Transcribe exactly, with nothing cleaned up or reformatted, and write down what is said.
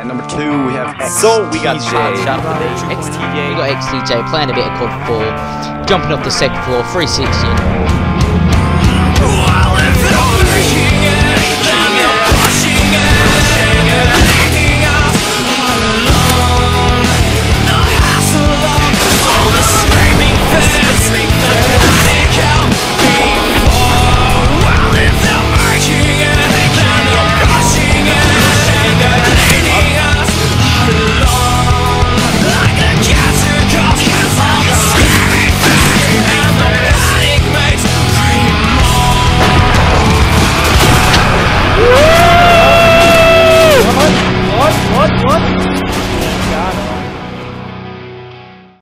number two, we have So we got shot shot today. xTeeJayy. We got xTeeJayy playing a bit of CoD four, jumping off the second floor, three sixty.